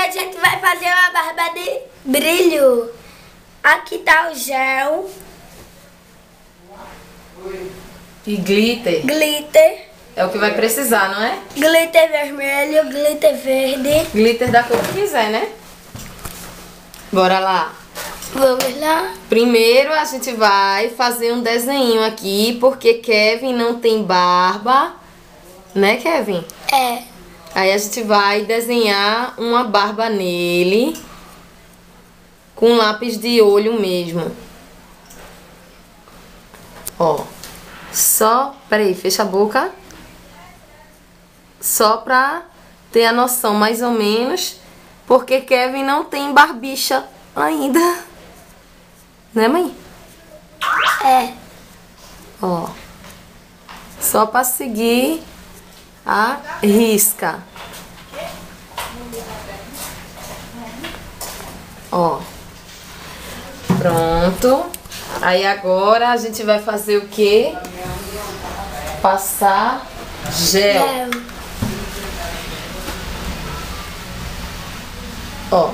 a gente vai fazer uma barba de brilho. Aqui tá o gel. E glitter. Glitter. É o que vai precisar, não é? Glitter vermelho, glitter verde. Glitter da cor que quiser, né? Bora lá. Vamos lá. Primeiro a gente vai fazer um desenho aqui, porque Kevin não tem barba. Né, Kevin? É. Aí a gente vai desenhar uma barba nele com lápis de olho mesmo. Ó. Só... Peraí, fecha a boca. Só pra ter a noção mais ou menos. Porque Kevin não tem barbicha ainda. Né, mãe? É. Ó. Só pra seguir a risca. Ó. Pronto. Aí agora a gente vai fazer o quê? Passar gel. Ó.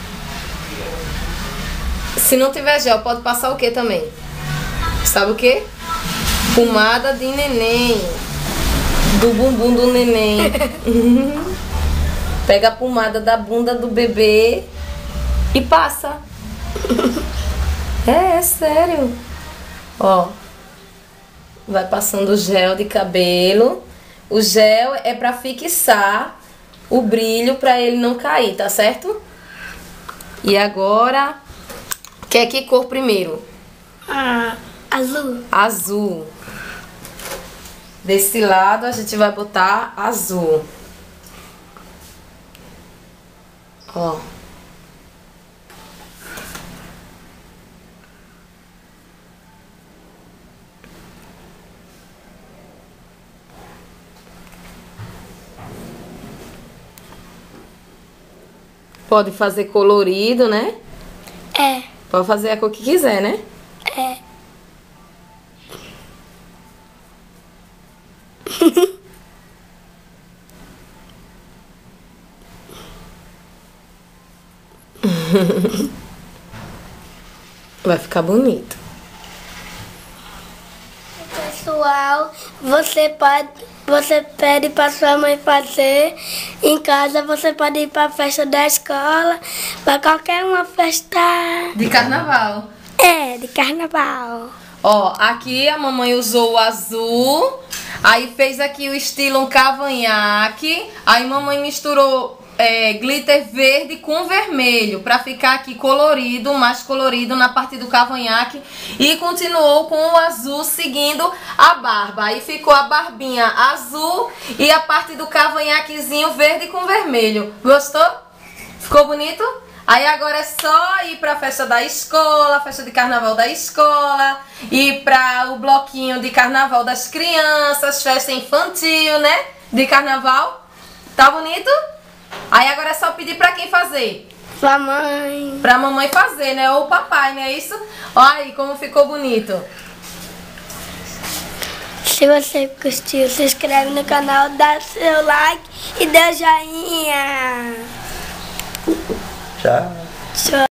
Se não tiver gel, pode passar o que também? Sabe o que? Pomada de neném. Do bumbum do neném. Pega a pomada da bunda do bebê e passa. É sério. Ó. Vai passando gel de cabelo. O gel é pra fixar o brilho pra ele não cair, tá certo? E agora, quer que cor primeiro? Azul. Azul. Desse lado a gente vai botar azul. Ó. Pode fazer colorido, né? É. Pode fazer a cor que quiser, né? É. Vai ficar bonito. Pessoal, você pede para sua mãe fazer. Em casa você pode ir para a festa da escola, para qualquer uma festa. De carnaval. É, de carnaval. Ó, aqui a mamãe usou o azul. Aí fez aqui o estilo um cavanhaque. Aí mamãe misturou glitter verde com vermelho pra ficar aqui colorido, mais colorido na parte do cavanhaque. E continuou com o azul seguindo a barba. Aí ficou a barbinha azul e a parte do cavanhaquezinho verde com vermelho. Gostou? Ficou bonito? Aí agora é só ir pra festa da escola, festa de carnaval da escola, ir pra o bloquinho de carnaval das crianças, festa infantil, né? De carnaval. Tá bonito? Aí agora é só pedir pra quem fazer? Pra mãe. Pra mamãe fazer, né? Ou o papai, não é isso? Olha aí como ficou bonito. Se você curtiu, se inscreve no canal, dá seu like e dê joinha. Tchau. Tchau.